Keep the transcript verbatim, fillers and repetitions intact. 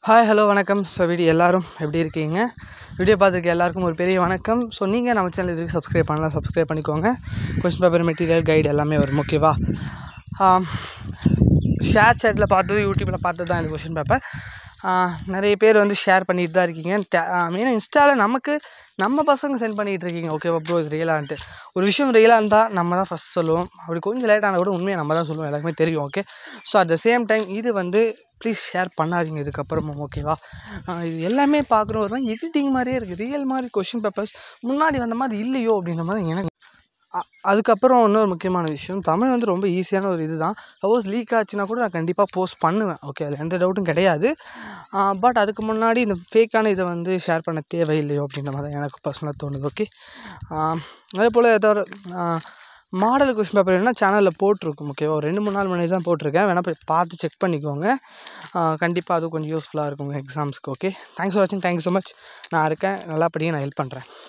Hi hello வணக்கம். So video எல்லோரும் எப்படி இருக்கீங்க? வீடியோ பார்த்துருக்க எல்லாருக்கும் ஒரு பெரிய வணக்கம். ஸோ நீங்கள் நம்ம சேனல் இதுக்கு சப்ஸ்கிரைப் பண்ணலாம், சப்ஸ்கிரைப் பண்ணிக்கோங்க. கொஸ்டின் பேப்பர் மெட்டீரியல் கைடு எல்லாமே வரும், ஓகேவா? ஷேர் சேட்டில் பார்த்தது, யூடியூப்பில் பார்த்தது தான் இந்த கொஸ்டின் பேப்பர். நிறைய பேர் வந்து ஷேர் பண்ணிட்டு தான் இருக்கீங்க. மெயினாக இன்ஸ்டாவில் நமக்கு நம்ம பசங்க சென்ட் பண்ணிகிட்டு இருக்கீங்க, ஓகேவா ப்ரோ இது ரியலான்ட்டு. ஒரு விஷயம் ரியலாக இருந்தால் நம்ம தான் ஃபஸ்ட் சொல்லுவோம். அப்படி கொஞ்சம் லேட் ஆனால் கூட உண்மையை நம்ம தான் சொல்லுவோம், எல்லாருக்குமே தெரியும், okay. So at the same time இது வந்து ப்ளீஸ் ஷேர் பண்ணாதீங்க இதுக்கப்புறமும், ஓகேவா? இது எல்லாமே பார்க்குறோம் ஒரு மாதிரி எடிட்டிங் மாதிரியே இருக்குது, ரியல் மாதிரி கொஷின் பேப்பர்ஸ் முன்னாடி வந்த மாதிரி இல்லையோ அப்படின்ற மாதிரி எனக்கு. அதுக்கப்புறம் இன்னொரு முக்கியமான விஷயம், தமிழ் வந்து ரொம்ப ஈஸியான ஒரு இது தான். சப்போஸ் லீக் ஆச்சுன்னா கூட நான் கண்டிப்பாக போஸ்ட் பண்ணுவேன், ஓகே, அது எந்த டவுட்டும் கிடையாது. பட் அதுக்கு முன்னாடி இந்த ஃபேக்கான இதை வந்து ஷேர் பண்ண தேவையில்லையோ அப்படின்ற மாதிரி தான் எனக்கு பர்சனலாக தோணுது, ஓகே. அதே போல் ஏதாவது மாடல் கொஸ்டின் பேப்பர் வேணுன்னா சேனலில் போட்டிருக்கும், ஓகேவா? ஒரு ரெண்டு மூணு நாள் முன்னாடி தான் போட்டிருக்கேன், வேணால் போய் பார்த்து செக் பண்ணிக்கோங்க. கண்டிப்பாக அது கொஞ்சம் யூஸ்ஃபுல்லாக இருக்குங்க எக்ஸாம்ஸ்க்கு, ஓகே. தேங்க்ஸ் ஃபார் வாட்சிங். Thank you so much. நான் இருக்கேன், நல்லா படிங்க, நான் ஹெல்ப் பண்ணுறேன்.